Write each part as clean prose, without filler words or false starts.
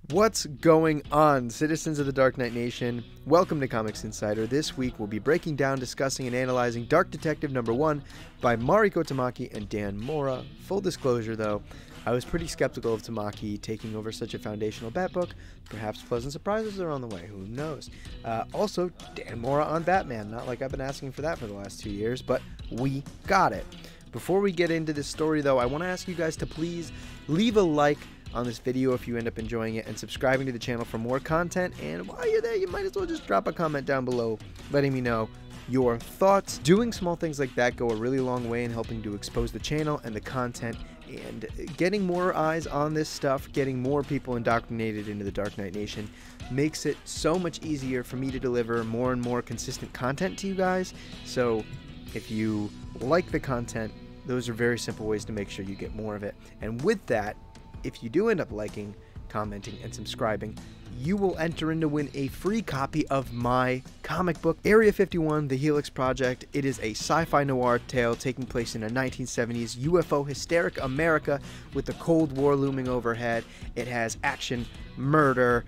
What's going on, citizens of the Dark Knight Nation? Welcome to Comics Insider. This week we'll be breaking down, discussing, and analyzing Dark Detective #1 by Mariko Tamaki and Dan Mora. Full disclosure though, I was pretty skeptical of Tamaki taking over such a foundational Bat book. Perhaps pleasant surprises are on the way, who knows. Also, Dan Mora on Batman. Not like I've been asking for that for the last 2 years, but we got it. Before we get into this story though, I want to ask you guys to please leave a like on this video if you end up enjoying it, and subscribing to the channel for more content. And while you're there, you might as well just drop a comment down below letting me know your thoughts. Doing small things like that go a really long way in helping to expose the channel and the content, and getting more eyes on this stuff, getting more people indoctrinated into the Dark Knight Nation makes it so much easier for me to deliver more and more consistent content to you guys. So if you like the content, those are very simple ways to make sure you get more of it. And with that, if you do end up liking, commenting, and subscribing, you will enter in to win a free copy of my comic book, Area 51, The Helix Project. It is a sci-fi noir tale taking place in a 1970s UFO hysteric America with the Cold War looming overhead. It has action, murder,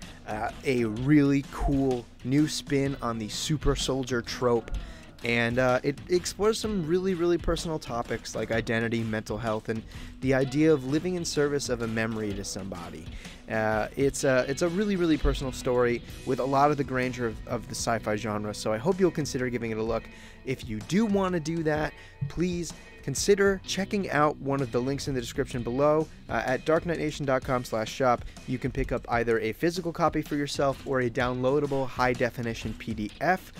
a really cool new spin on the super soldier trope, and it explores some really personal topics like identity, mental health, and the idea of living in service of a memory to somebody. It's a really personal story with a lot of the grandeur of the sci-fi genre, so I hope you'll consider giving it a look. If you do want to do that, please consider checking out one of the links in the description below. At DarkKnightNation.com/shop, you can pick up either a physical copy for yourself or a downloadable high-definition PDF.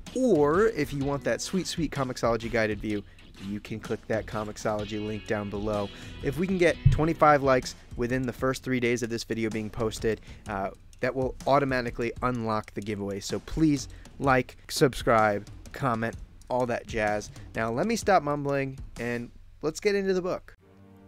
Or if you want that sweet Comixology guided view, you can click that Comixology link down below. If we can get 25 likes within the first 3 days of this video being posted, that will automatically unlock the giveaway. So please like, subscribe, comment, all that jazz. Now let me stop mumbling and let's get into the book.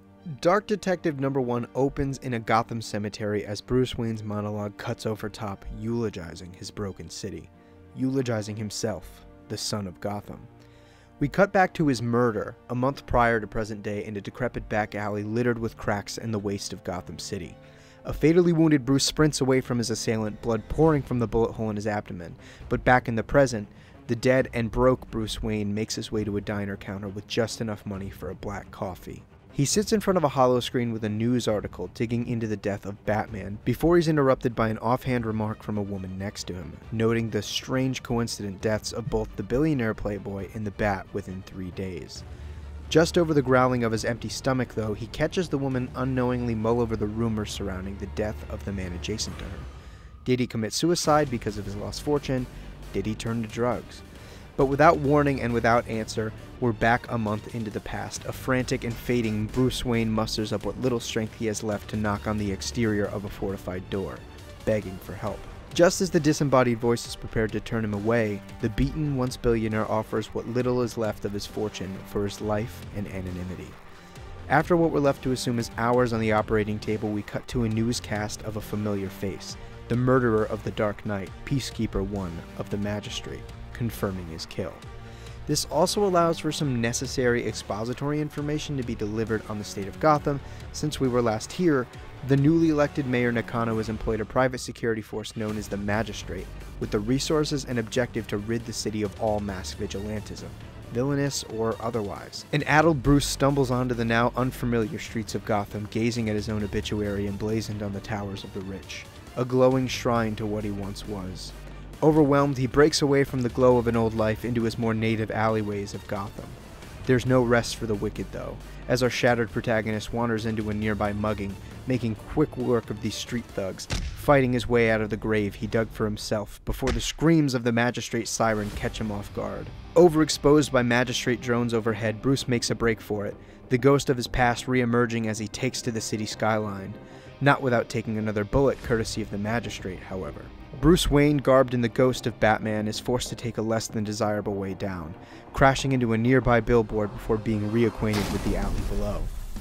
Dark Detective #1 opens in a Gotham cemetery as Bruce Wayne's monologue cuts over top, eulogizing his broken city. Eulogizing himself, the son of Gotham. We cut back to his murder, a month prior to present day, in a decrepit back alley littered with cracks and the waste of Gotham City. A fatally wounded Bruce sprints away from his assailant, blood pouring from the bullet hole in his abdomen. But back in the present, the dead and broke Bruce Wayne makes his way to a diner counter with just enough money for a black coffee. He sits in front of a hollow screen with a news article digging into the death of Batman before he's interrupted by an offhand remark from a woman next to him, noting the strange coincident deaths of both the billionaire playboy and the Bat within 3 days. Just over the growling of his empty stomach though, he catches the woman unknowingly mull over the rumors surrounding the death of the man adjacent to her. Did he commit suicide because of his lost fortune? Did he turn to drugs? But without warning and without answer, we're back a month into the past. A frantic and fading Bruce Wayne musters up what little strength he has left to knock on the exterior of a fortified door, begging for help. Just as the disembodied voice is prepared to turn him away, the beaten once billionaire offers what little is left of his fortune for his life and anonymity. After what we're left to assume is hours on the operating table, we cut to a newscast of a familiar face, the murderer of the Dark Knight, Peacekeeper 1 of the Magistrate, confirming his kill. This also allows for some necessary expository information to be delivered on the state of Gotham. Since we were last here, the newly elected Mayor Nakano has employed a private security force known as the Magistrate, with the resources and objective to rid the city of all mass vigilantism, villainous or otherwise. An addled Bruce stumbles onto the now unfamiliar streets of Gotham, gazing at his own obituary emblazoned on the towers of the rich, a glowing shrine to what he once was. Overwhelmed, he breaks away from the glow of an old life into his more native alleyways of Gotham. There's no rest for the wicked though, as our shattered protagonist wanders into a nearby mugging, making quick work of these street thugs, fighting his way out of the grave he dug for himself before the screams of the Magistrate siren catch him off guard. Overexposed by Magistrate drones overhead, Bruce makes a break for it, the ghost of his past re-emerging as he takes to the city skyline. Not without taking another bullet courtesy of the Magistrate, however. Bruce Wayne, garbed in the ghost of Batman, is forced to take a less than desirable way down, crashing into a nearby billboard before being reacquainted with the alley below.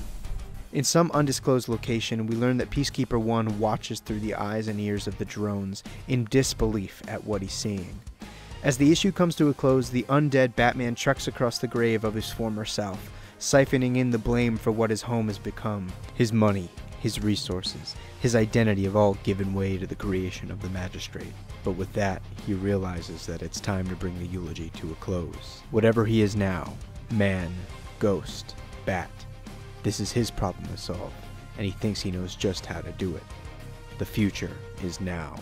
In some undisclosed location, we learn that Peacekeeper 1 watches through the eyes and ears of the drones, in disbelief at what he's seeing. As the issue comes to a close, the undead Batman treks across the grave of his former self, siphoning in the blame for what his home has become, his money, his resources, his identity have all given way to the creation of the magistrate. But with that, he realizes that it's time to bring the eulogy to a close. Whatever he is now, man, ghost, bat, this is his problem to solve, and he thinks he knows just how to do it. The future is now.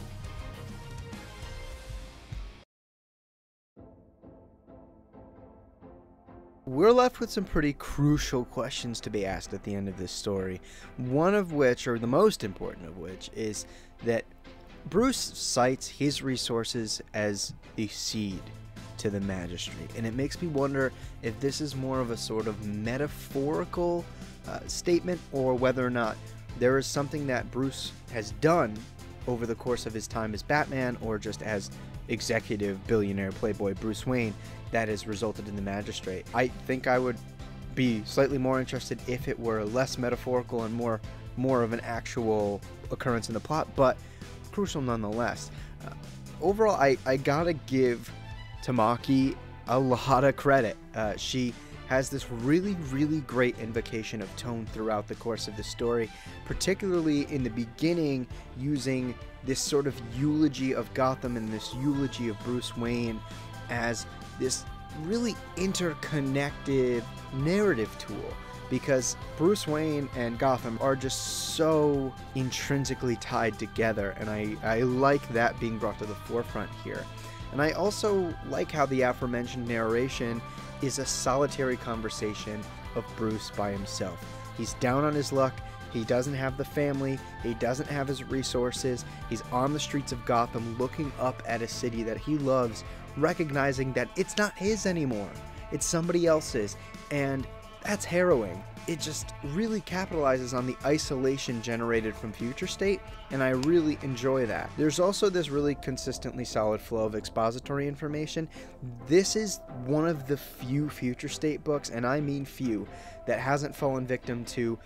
We're left with some pretty crucial questions to be asked at the end of this story. One of which, or the most important of which, is that Bruce cites his resources as a seed to the magistrate. And it makes me wonder if this is more of a sort of metaphorical statement, or whether or not there is something that Bruce has done over the course of his time as Batman, or just as executive billionaire playboy Bruce Wayne, that has resulted in the magistrate. I think I would be slightly more interested if it were less metaphorical and more of an actual occurrence in the plot, but crucial nonetheless. Overall, I gotta give Tamaki a lot of credit. She has this really great invocation of tone throughout the course of the story, particularly in the beginning, using this sort of eulogy of Gotham and this eulogy of Bruce Wayne as this really interconnected narrative tool, because Bruce Wayne and Gotham are just so intrinsically tied together, and I like that being brought to the forefront here. And I also like how the aforementioned narration is a solitary conversation of Bruce by himself. He's down on his luck, he doesn't have the family, he doesn't have his resources, he's on the streets of Gotham looking up at a city that he loves, recognizing that it's not his anymore, it's somebody else's, and that's harrowing. It just really capitalizes on the isolation generated from Future State, and I really enjoy that. There's also this really consistently solid flow of expository information. This is one of the few Future State books, and I mean few, that hasn't fallen victim to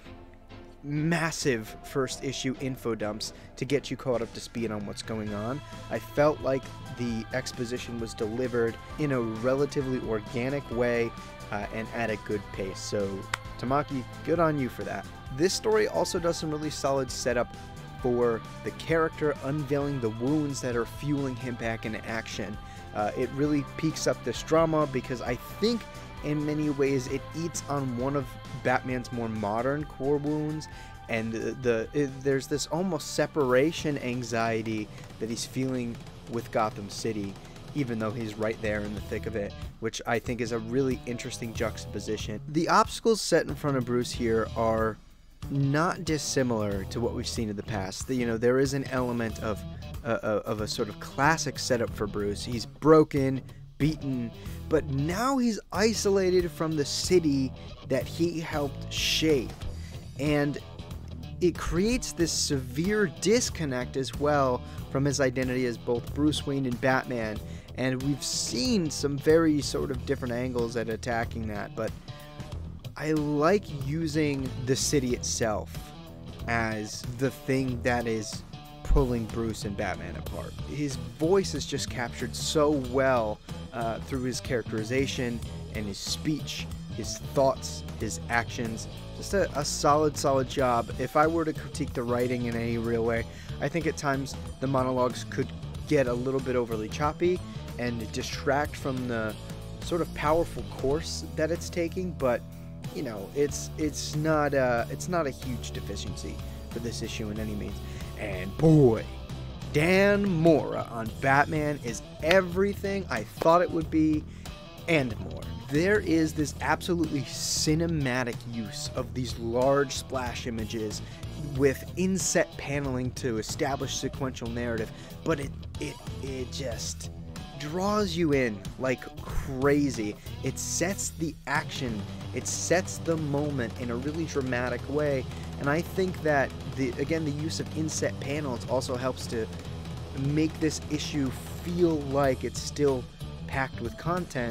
massive first issue info dumps to get you caught up to speed on what's going on. I felt like the exposition was delivered in a relatively organic way and at a good pace. So Tamaki, good on you for that. This story also does some really solid setup for the character, unveiling the wounds that are fueling him back into action. It really peaks up this drama because I think in many ways it eats on one of Batman's more modern core wounds, and there's this almost separation anxiety that he's feeling with Gotham City, even though he's right there in the thick of it, which I think is a really interesting juxtaposition. The obstacles set in front of Bruce here are not dissimilar to what we've seen in the past. You know, there is an element of a sort of classic setup for Bruce. He's broken, beaten, but now he's isolated from the city that he helped shape, and it creates this severe disconnect as well from his identity as both Bruce Wayne and Batman. And we've seen some very sort of different angles at attacking that, but I like using the city itself as the thing that is pulling Bruce and Batman apart. His voice is just captured so well through his characterization and his speech, his thoughts, his actions. Just a solid job. If I were to critique the writing in any real way, I think at times the monologues could get a little bit overly choppy and distract from the sort of powerful course that it's taking, but you know, it's not a huge deficiency for this issue in any means. And boy, Dan Mora on Batman is everything I thought it would be and more. There is this absolutely cinematic use of these large splash images with inset paneling to establish sequential narrative, but it just draws you in like crazy. It sets the action, it sets the moment in a really dramatic way, and I think that the use of inset panels also helps to make this issue feel like it's still packed with content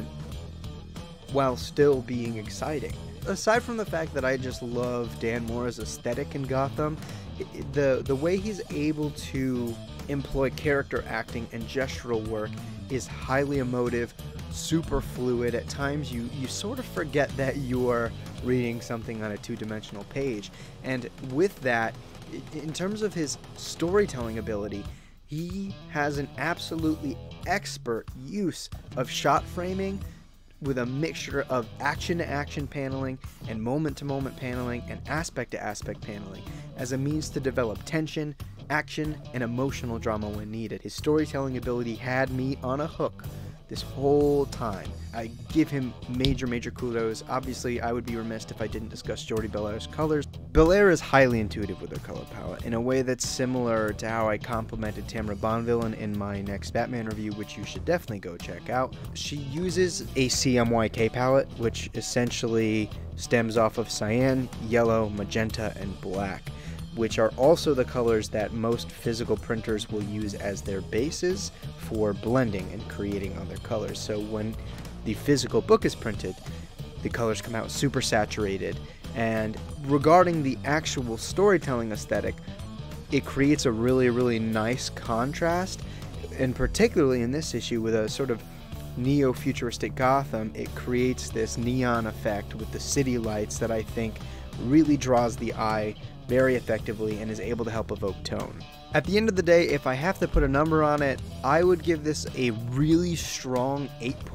while still being exciting. Aside from the fact that I just love Dan Mora's aesthetic in Gotham, the way he's able to employ character acting and gestural work is highly emotive, super fluid. At times you sort of forget that you're reading something on a two-dimensional page. And with that, in terms of his storytelling ability, he has an absolutely expert use of shot framing with a mixture of action-to-action paneling and moment-to-moment paneling and aspect-to-aspect paneling as a means to develop tension, action, and emotional drama when needed. His storytelling ability had me on a hook this whole time. I give him major kudos. Obviously, I would be remiss if I didn't discuss Jordi Belaire's colors. Belaire is highly intuitive with her color palette in a way that's similar to how I complimented Tamara Bonvillain in my next Batman review, which you should definitely go check out. She uses a CMYK palette, which essentially stems off of cyan, yellow, magenta, and black, which are also the colors that most physical printers will use as their bases for blending and creating other colors. So when the physical book is printed, the colors come out super saturated. And regarding the actual storytelling aesthetic, it creates a really nice contrast. And particularly in this issue with a sort of neo-futuristic Gotham, it creates this neon effect with the city lights that I think really draws the eye very effectively and is able to help evoke tone. At the end of the day, if I have to put a number on it, I would give this a really strong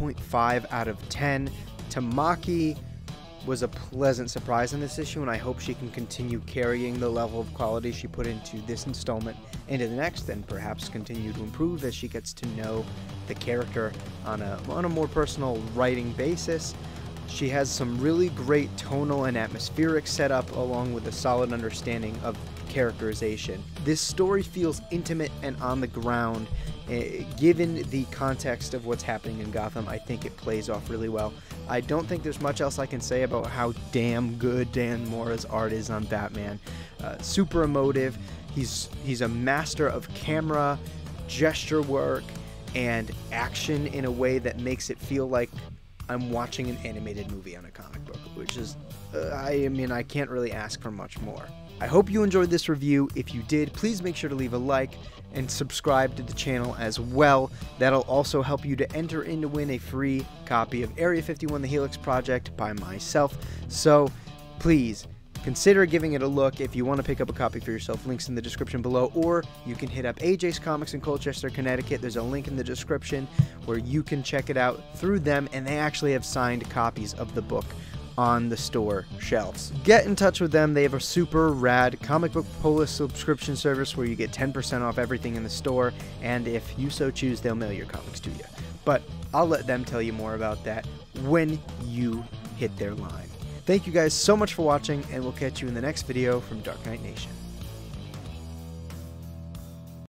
8.5 out of 10. Tamaki was a pleasant surprise in this issue, and I hope she can continue carrying the level of quality she put into this installment into the next, and perhaps continue to improve as she gets to know the character on a more personal writing basis. She has some really great tonal and atmospheric setup, along with a solid understanding of characterization. This story feels intimate and on the ground. Given the context of what's happening in Gotham, I think it plays off really well. I don't think there's much else I can say about how damn good Dan Mora's art is on Batman. Super emotive. He's a master of camera, gesture work, and action in a way that makes it feel like I'm watching an animated movie on a comic book, which is, I mean, I can't really ask for much more. I hope you enjoyed this review. If you did, please make sure to leave a like and subscribe to the channel as well. That'll also help you to enter in to win a free copy of Area 51, The Helix Project by myself. So please consider giving it a look. If you want to pick up a copy for yourself, links in the description below, or you can hit up AJ's Comics in Colchester, Connecticut. There's a link in the description where you can check it out through them, and they actually have signed copies of the book on the store shelves. Get in touch with them. They have a super rad comic book Polis subscription service where you get 10% off everything in the store, and if you so choose, they'll mail your comics to you. But I'll let them tell you more about that when you hit their line. Thank you guys so much for watching, and we'll catch you in the next video from Dark Knight Nation.